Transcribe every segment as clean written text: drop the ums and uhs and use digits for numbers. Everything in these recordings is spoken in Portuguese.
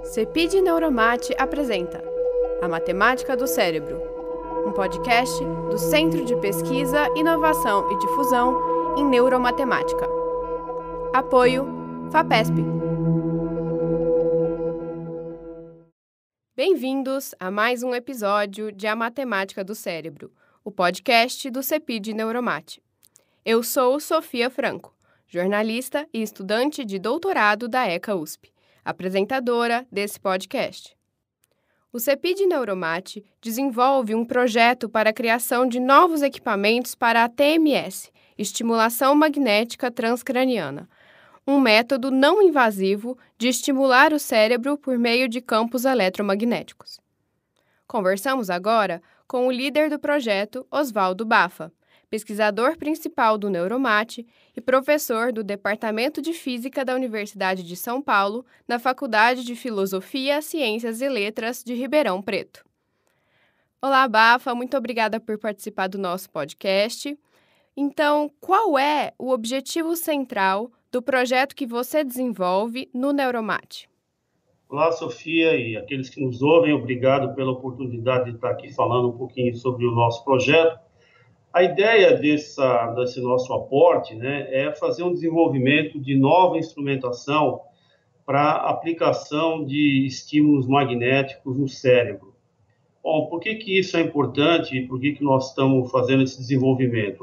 CEPID Neuromate apresenta A Matemática do Cérebro, um podcast do Centro de Pesquisa, Inovação e Difusão em Neuromatemática. Apoio FAPESP. Bem-vindos a mais um episódio de A Matemática do Cérebro, o podcast do CEPID Neuromate. Eu sou Sofia Franco, jornalista e estudante de doutorado da ECA USP, apresentadora desse podcast. O CEPID Neuromate desenvolve um projeto para a criação de novos equipamentos para a TMS, estimulação magnética transcraniana, um método não invasivo de estimular o cérebro por meio de campos eletromagnéticos. Conversamos agora com o líder do projeto, Oswaldo Baffa, pesquisador principal do Neuromate e professor do Departamento de Física da Universidade de São Paulo, na Faculdade de Filosofia, Ciências e Letras de Ribeirão Preto. Olá, Baffa, muito obrigada por participar do nosso podcast. Então, qual é o objetivo central do projeto que você desenvolve no Neuromate? Olá, Sofia, e aqueles que nos ouvem, obrigado pela oportunidade de estar aqui falando um pouquinho sobre o nosso projeto. A ideia desse nosso aporte, é fazer um desenvolvimento de nova instrumentação para aplicação de estímulos magnéticos no cérebro. Bom, por que isso é importante e por que nós estamos fazendo esse desenvolvimento,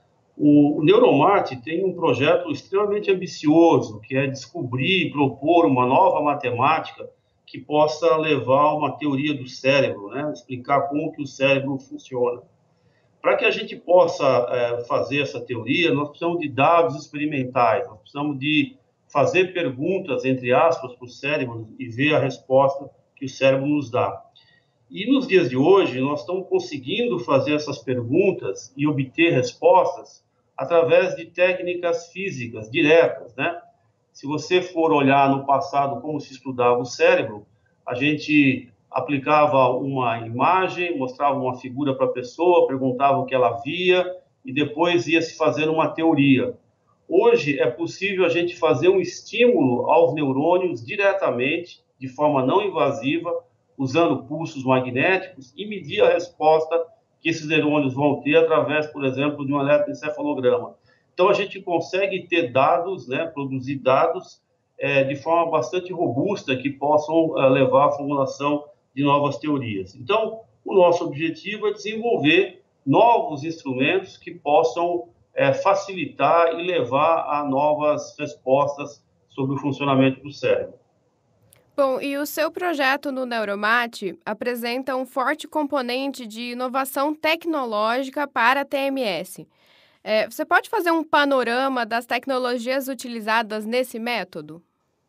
O Neuromate tem um projeto extremamente ambicioso, que é descobrir e propor uma nova matemática que possa levar a uma teoria do cérebro, explicar como que o cérebro funciona. Para que a gente possa fazer essa teoria, nós precisamos de dados experimentais, nós precisamos de fazer perguntas, entre aspas, para o cérebro e ver a resposta que o cérebro nos dá. E nos dias de hoje, nós estamos conseguindo fazer essas perguntas e obter respostas através de técnicas físicas diretas, Se você for olhar no passado como se estudava o cérebro, a gente aplicava uma imagem, mostrava uma figura para a pessoa, perguntava o que ela via e depois ia se fazendo uma teoria. Hoje é possível a gente fazer um estímulo aos neurônios diretamente, de forma não invasiva, usando pulsos magnéticos e medir a resposta que esses neurônios vão ter através, por exemplo, de um eletroencefalograma. Então a gente consegue ter dados, produzir dados de forma bastante robusta que possam levar à formulação de novas teorias. Então, o nosso objetivo é desenvolver novos instrumentos que possam facilitar e levar a novas respostas sobre o funcionamento do cérebro. Bom, e o seu projeto no Neuromate apresenta um forte componente de inovação tecnológica para a TMS. Você pode fazer um panorama das tecnologias utilizadas nesse método?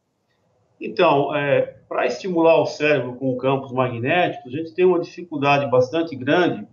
Então, para estimular o cérebro com campos magnéticos, a gente tem uma dificuldade bastante grande,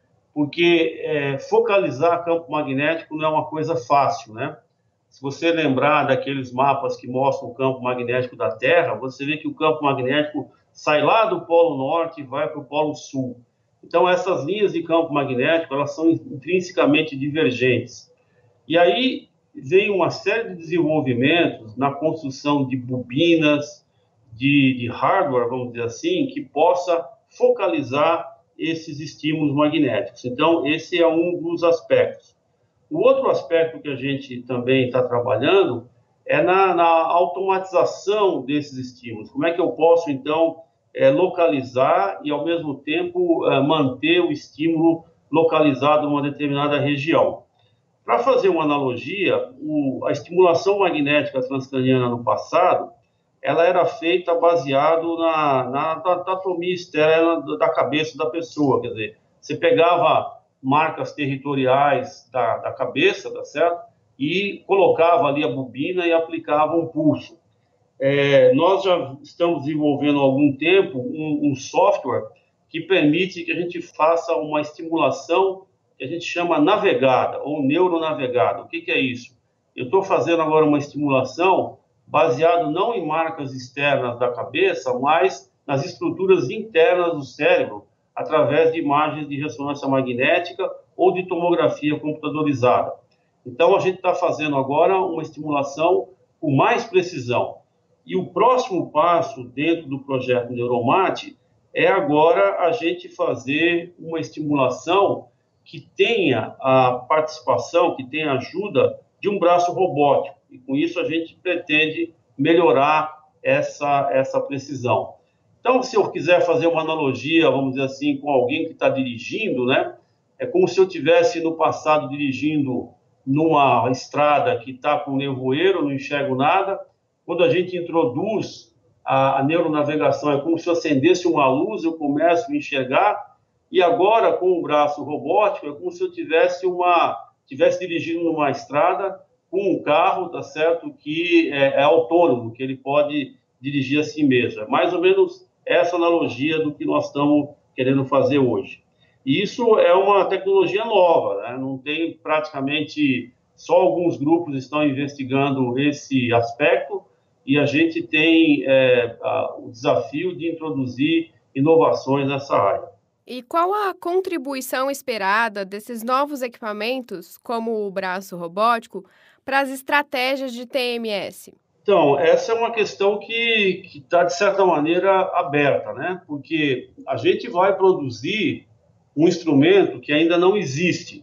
porque focalizar campo magnético não é uma coisa fácil, Se você lembrar daqueles mapas que mostram o campo magnético da Terra, você vê que o campo magnético sai lá do Polo Norte e vai para o Polo Sul. Então, essas linhas de campo magnético, elas são intrinsecamente divergentes. E aí veio uma série de desenvolvimentos na construção de bobinas, de hardware, vamos dizer assim, que possa focalizar esses estímulos magnéticos. Então, esse é um dos aspectos. O outro aspecto que a gente também está trabalhando é na automatização desses estímulos. Como é que eu posso, então, localizar e, ao mesmo tempo, manter o estímulo localizado em uma determinada região? Para fazer uma analogia, a estimulação magnética transcraniana no passado, ela era feita baseado na anatomia externa da cabeça da pessoa, quer dizer, você pegava marcas territoriais da cabeça, tá certo? E colocava ali a bobina e aplicava um pulso. Nós já estamos desenvolvendo há algum tempo um software que permite que a gente faça uma estimulação que a gente chama navegada ou neuronavegada. O que é isso? Eu estou fazendo agora uma estimulação baseado não em marcas externas da cabeça, mas nas estruturas internas do cérebro, através de imagens de ressonância magnética ou de tomografia computadorizada. Então, a gente está fazendo agora uma estimulação com mais precisão. E o próximo passo dentro do projeto Neuromate é agora a gente fazer uma estimulação que tenha a participação, que tenha a ajuda de um braço robótico. E com isso a gente pretende melhorar essa precisão. Então, se eu quiser fazer uma analogia, vamos dizer assim, com alguém que está dirigindo, né? É como se eu tivesse no passado dirigindo numa estrada que está com nevoeiro, não enxergo nada. Quando a gente introduz a neuronavegação, é como se eu acendesse uma luz, eu começo a enxergar. E agora, com o braço robótico, é como se eu tivesse dirigindo numa estrada com um carro, tá certo, que é autônomo, que ele pode dirigir a si mesmo. É mais ou menos essa analogia do que nós estamos querendo fazer hoje. E isso é uma tecnologia nova, né? Não tem praticamente, só alguns grupos estão investigando esse aspecto, e a gente tem o desafio de introduzir inovações nessa área. E qual a contribuição esperada desses novos equipamentos, como o braço robótico, para as estratégias de TMS? Então, essa é uma questão que está, de certa maneira, aberta, né? Porque a gente vai produzir um instrumento que ainda não existe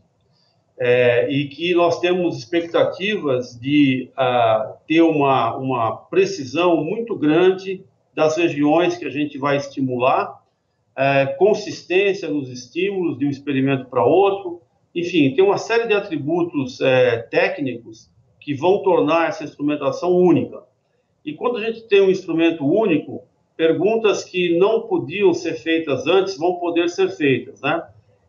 e que nós temos expectativas de ter uma precisão muito grande das regiões que a gente vai estimular, consistência nos estímulos de um experimento para outro, enfim, tem uma série de atributos técnicos que vão tornar essa instrumentação única. E quando a gente tem um instrumento único, perguntas que não podiam ser feitas antes vão poder ser feitas, né?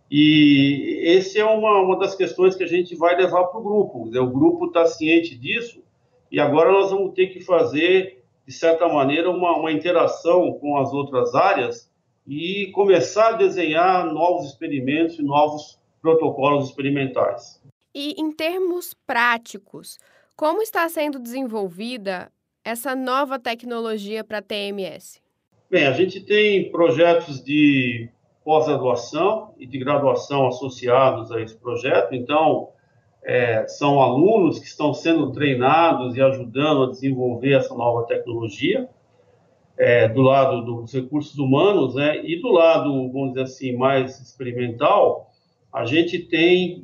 E essa é uma das questões que a gente vai levar para o grupo. Né? O grupo está ciente disso e agora nós vamos ter que fazer, de certa maneira, uma interação com as outras áreas e começar a desenhar novos experimentos e novos protocolos experimentais. E em termos práticos, como está sendo desenvolvida essa nova tecnologia para TMS? Bem, a gente tem projetos de pós-graduação e de graduação associados a esse projeto, então são alunos que estão sendo treinados e ajudando a desenvolver essa nova tecnologia, do lado dos recursos humanos, né? E do lado, vamos dizer assim, mais experimental, a gente tem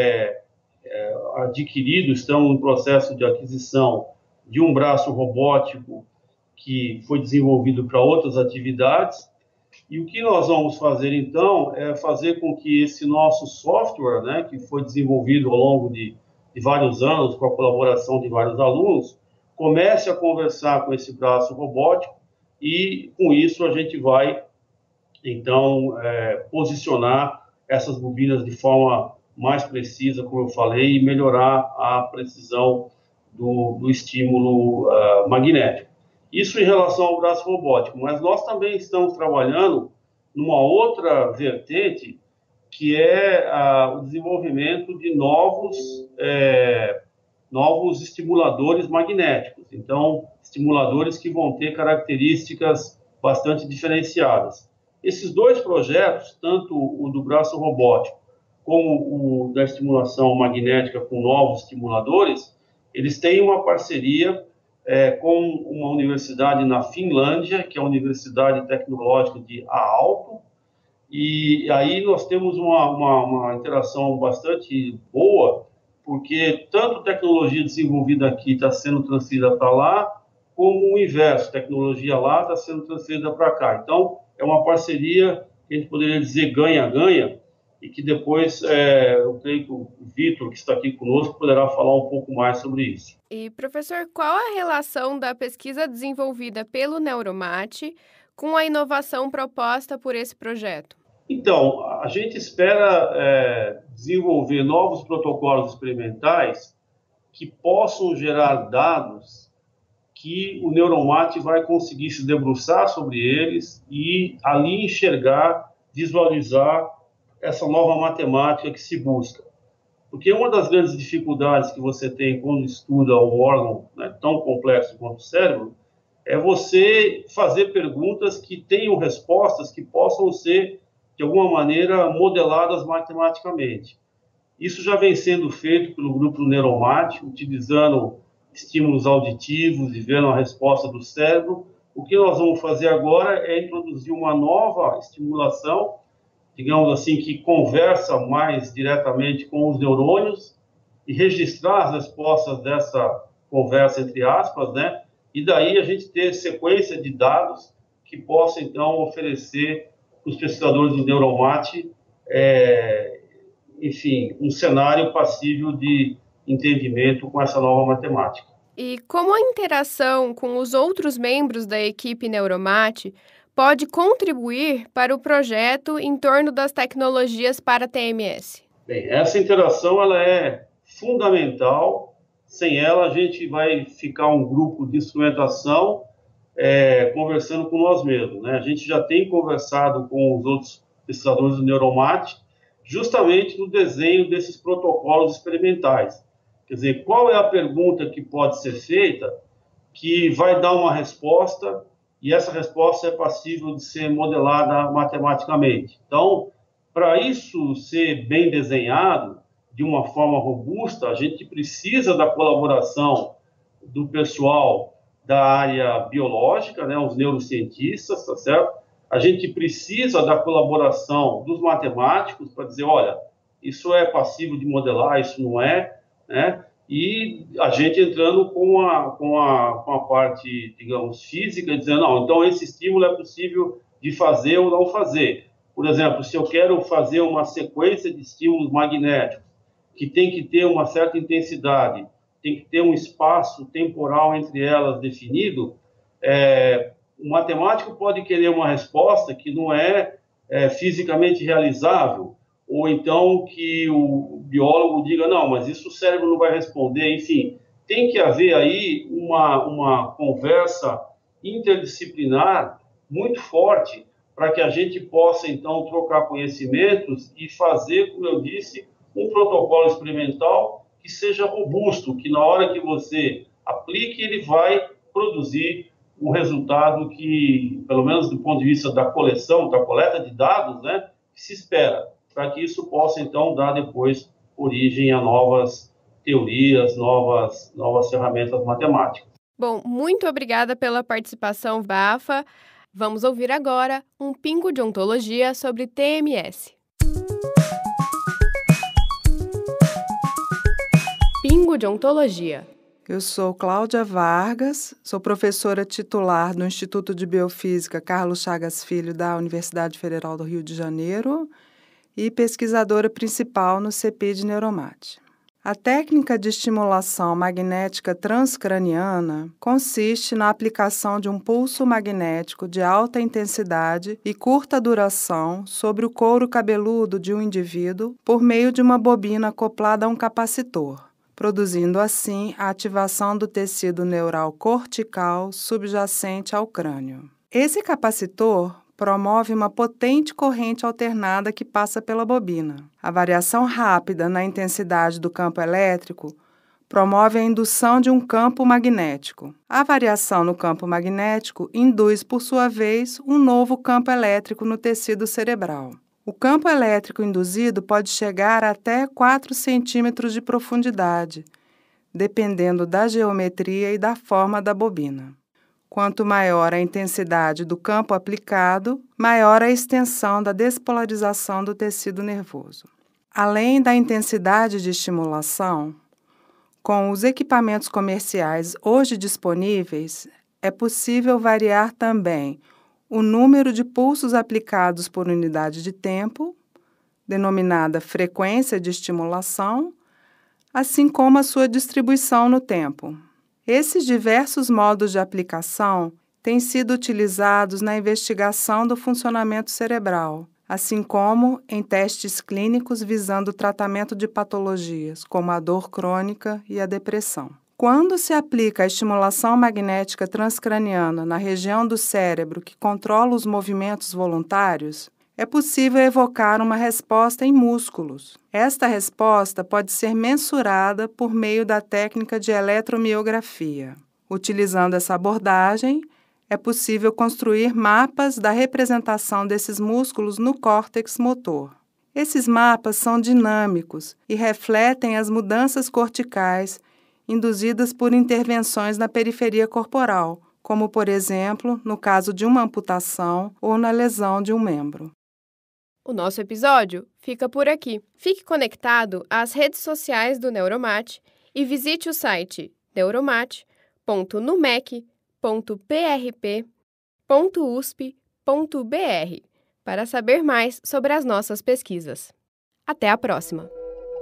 adquirido, estamos no processo de aquisição de um braço robótico que foi desenvolvido para outras atividades. E o que nós vamos fazer, então, é fazer com que esse nosso software, né, que foi desenvolvido ao longo de vários anos, com a colaboração de vários alunos, comece a conversar com esse braço robótico e, com isso, a gente vai, então, posicionar essas bobinas de forma mais precisa, como eu falei, e melhorar a precisão do estímulo magnético. Isso em relação ao braço robótico, mas nós também estamos trabalhando numa outra vertente, que é o desenvolvimento de novos estimuladores magnéticos. Então, estimuladores que vão ter características bastante diferenciadas. Esses dois projetos, tanto o do braço robótico como o da estimulação magnética com novos estimuladores, eles têm uma parceria com uma universidade na Finlândia, que é a Universidade Tecnológica de Aalto, e aí nós temos uma interação bastante boa, porque tanto tecnologia desenvolvida aqui está sendo transferida para lá, como o inverso, tecnologia lá está sendo transferida para cá. Então, é uma parceria que a gente poderia dizer ganha-ganha, e que depois eu creio que o Vitor, que está aqui conosco, poderá falar um pouco mais sobre isso. E, professor, qual a relação da pesquisa desenvolvida pelo Neuromate com a inovação proposta por esse projeto? Então, a gente espera desenvolver novos protocolos experimentais que possam gerar dados que o Neuromate vai conseguir se debruçar sobre eles e ali enxergar, visualizar essa nova matemática que se busca. Porque uma das grandes dificuldades que você tem quando estuda um órgão, né, tão complexo quanto o cérebro é você fazer perguntas que tenham respostas que possam ser, de alguma maneira, modeladas matematicamente. Isso já vem sendo feito pelo grupo Neuromate, utilizando estímulos auditivos e vendo a resposta do cérebro. O que nós vamos fazer agora é introduzir uma nova estimulação, digamos assim, que conversa mais diretamente com os neurônios e registrar as respostas dessa conversa, entre aspas, né? E daí a gente ter sequência de dados que possa, então, oferecer para os pesquisadores do Neuromate, enfim, um cenário passível de entendimento com essa nova matemática. E como a interação com os outros membros da equipe Neuromate pode contribuir para o projeto em torno das tecnologias para TMS? Bem, essa interação ela é fundamental. Sem ela, a gente vai ficar um grupo de instrumentação conversando com nós mesmos, né? A gente já tem conversado com os outros pesquisadores do Neuromate justamente no desenho desses protocolos experimentais. Quer dizer, qual é a pergunta que pode ser feita que vai dar uma resposta e essa resposta é passível de ser modelada matematicamente. Então, para isso ser bem desenhado de uma forma robusta, a gente precisa da colaboração do pessoal da área biológica, né, os neurocientistas, tá certo? A gente precisa da colaboração dos matemáticos para dizer, olha, isso é passível de modelar, isso não é, né? E a gente entrando com a parte, digamos, física, dizendo, não, então esse estímulo é possível de fazer ou não fazer. Por exemplo, se eu quero fazer uma sequência de estímulos magnéticos, que tem que ter uma certa intensidade, tem que ter um espaço temporal entre elas definido, o matemático pode querer uma resposta que não é fisicamente realizável, ou então que o biólogo diga, não, mas isso o cérebro não vai responder, enfim. Tem que haver aí uma conversa interdisciplinar muito forte para que a gente possa, então, trocar conhecimentos e fazer, como eu disse, um protocolo experimental que seja robusto, que na hora que você aplique, ele vai produzir um resultado que, pelo menos do ponto de vista da coleção, da coleta de dados, né, que se espera, para que isso possa, então, dar depois origem a novas teorias, novas ferramentas matemáticas. Bom, muito obrigada pela participação, Bafa. Vamos ouvir agora um pingo de ontologia sobre TMS. Pingo de ontologia. Eu sou Cláudia Vargas, sou professora titular do Instituto de Biofísica Carlos Chagas Filho da Universidade Federal do Rio de Janeiro e pesquisadora principal no CEPID Neuromate. A técnica de estimulação magnética transcraniana consiste na aplicação de um pulso magnético de alta intensidade e curta duração sobre o couro cabeludo de um indivíduo por meio de uma bobina acoplada a um capacitor, produzindo assim a ativação do tecido neural cortical subjacente ao crânio. Esse capacitor promove uma potente corrente alternada que passa pela bobina. A variação rápida na intensidade do campo elétrico promove a indução de um campo magnético. A variação no campo magnético induz, por sua vez, um novo campo elétrico no tecido cerebral. O campo elétrico induzido pode chegar até 4 centímetros de profundidade, dependendo da geometria e da forma da bobina. Quanto maior a intensidade do campo aplicado, maior a extensão da despolarização do tecido nervoso. Além da intensidade de estimulação, com os equipamentos comerciais hoje disponíveis, é possível variar também o número de pulsos aplicados por unidade de tempo, denominada frequência de estimulação, assim como a sua distribuição no tempo. Esses diversos modos de aplicação têm sido utilizados na investigação do funcionamento cerebral, assim como em testes clínicos visando o tratamento de patologias, como a dor crônica e a depressão. Quando se aplica a estimulação magnética transcraniana na região do cérebro que controla os movimentos voluntários, é possível evocar uma resposta em músculos. Esta resposta pode ser mensurada por meio da técnica de eletromiografia. Utilizando essa abordagem, é possível construir mapas da representação desses músculos no córtex motor. Esses mapas são dinâmicos e refletem as mudanças corticais induzidas por intervenções na periferia corporal, como, por exemplo, no caso de uma amputação ou na lesão de um membro. O nosso episódio fica por aqui. Fique conectado às redes sociais do Neuromate e visite o site neuromate.numec.prp.usp.br para saber mais sobre as nossas pesquisas. Até a próxima!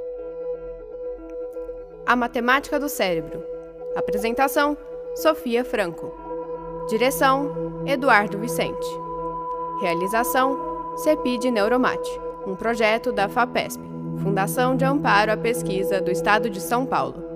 A Matemática do Cérebro. Apresentação: Sofia Franco. Direção: Eduardo Vicente. Realização: CEPID Neuromate, um projeto da FAPESP, Fundação de Amparo à Pesquisa do Estado de São Paulo.